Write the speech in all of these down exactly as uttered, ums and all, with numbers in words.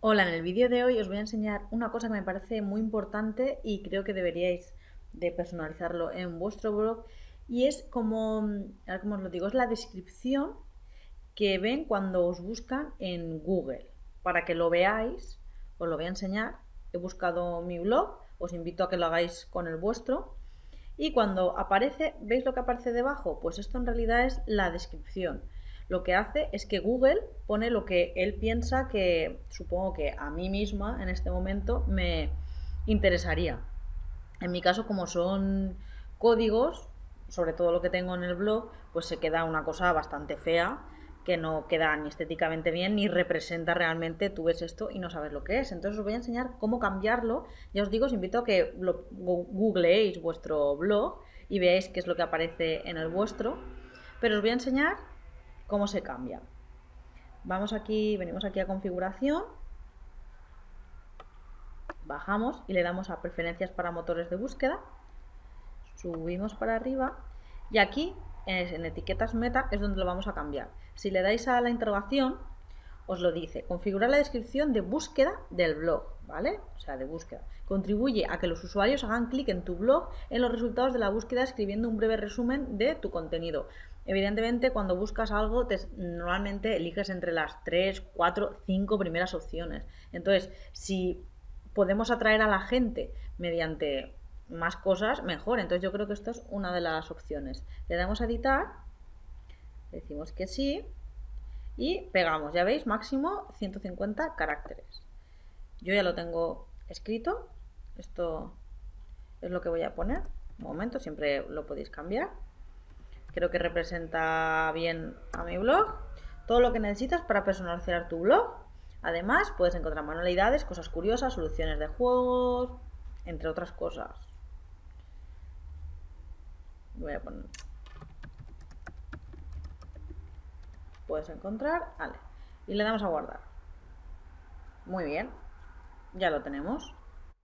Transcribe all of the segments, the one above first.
Hola, en el vídeo de hoy os voy a enseñar una cosa que me parece muy importante y creo que deberíais de personalizarlo en vuestro blog, y es como, a ver cómo os lo digo, es la descripción que ven cuando os buscan en Google. Para que lo veáis, os lo voy a enseñar. He buscado mi blog, os invito a que lo hagáis con el vuestro. Y cuando aparece, ¿veis lo que aparece debajo? Pues esto en realidad es la descripción. Lo que hace es que Google pone lo que él piensa que, supongo que a mí misma en este momento me interesaría. En mi caso, como son códigos, sobre todo lo que tengo en el blog, pues se queda una cosa bastante fea, que no queda ni estéticamente bien ni representa realmente. Tú ves esto y no sabes lo que es. Entonces os voy a enseñar cómo cambiarlo. Ya os digo, os invito a que lo googleéis vuestro blog y veáis qué es lo que aparece en el vuestro, pero os voy a enseñar cómo se cambia. Vamos aquí, venimos aquí a configuración, bajamos y le damos a preferencias para motores de búsqueda, subimos para arriba y aquí en etiquetas meta es donde lo vamos a cambiar. Si le dais a la interrogación, os lo dice: configurar la descripción de búsqueda del blog, ¿vale? O sea, de búsqueda. Contribuye a que los usuarios hagan clic en tu blog en los resultados de la búsqueda escribiendo un breve resumen de tu contenido. Evidentemente, cuando buscas algo, te, normalmente eliges entre las tres, cuatro, cinco primeras opciones. Entonces, si podemos atraer a la gente mediante más cosas, mejor. Entonces yo creo que esto es una de las opciones. Le damos a editar, decimos que sí y pegamos. Ya veis, máximo ciento cincuenta caracteres. Yo ya lo tengo escrito. Esto es lo que voy a poner. Un momento, siempre lo podéis cambiar. Creo que representa bien a mi blog. Todo lo que necesitas para personalizar tu blog. Además, puedes encontrar manualidades, cosas curiosas, soluciones de juegos, entre otras cosas. Voy a poner. Puedes encontrar, vale, y le damos a guardar. Muy bien, ya lo tenemos.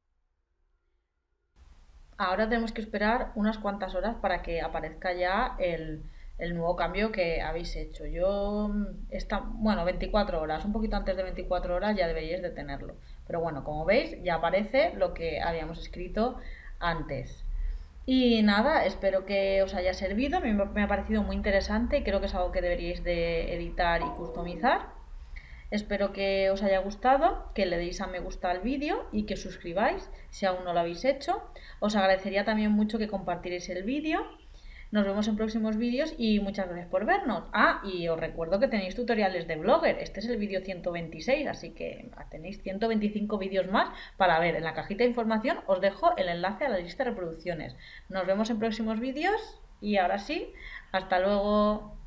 Ahora tenemos que esperar unas cuantas horas para que aparezca ya el, el nuevo cambio que habéis hecho. Yo, está, bueno, veinticuatro horas, un poquito antes de veinticuatro horas ya deberíais de tenerlo. Pero bueno, como veis, ya aparece lo que habíamos escrito antes. Y nada, espero que os haya servido, me, me ha parecido muy interesante y creo que es algo que deberíais de editar y customizar. Espero que os haya gustado, que le deis a me gusta al vídeo y que os suscribáis si aún no lo habéis hecho. Os agradecería también mucho que compartierais el vídeo. Nos vemos en próximos vídeos y muchas gracias por vernos. Ah, y os recuerdo que tenéis tutoriales de Blogger. Este es el vídeo ciento veintiséis, así que tenéis ciento veinticinco vídeos más para ver. En la cajita de información os dejo el enlace a la lista de reproducciones. Nos vemos en próximos vídeos y ahora sí, hasta luego.